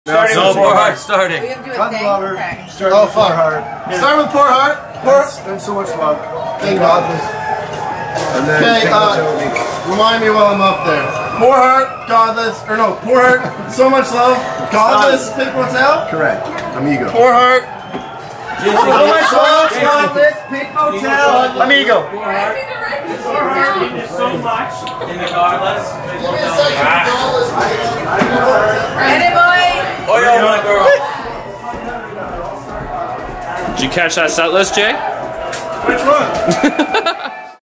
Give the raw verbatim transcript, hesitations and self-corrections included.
Starting no, with poor poor heart heart. starting. We have to do a Gun thing? lover. Okay. Starting Oh, with poor fuck. heart. Start with poor heart. Poor. And so much love. Thank God. God. And then Okay, take uh, it to me. remind me while I'm up there. Poor heart, godless, or no, poor heart, so much love, godless, pick what's out. Correct. Amigo. Poor heart, Jason, so much love, Jason. godless, pick motel, amigo. There's so much in the godless. Ready, boy? Oh, yeah, my girl. Did you catch that set list, Jay? Which one?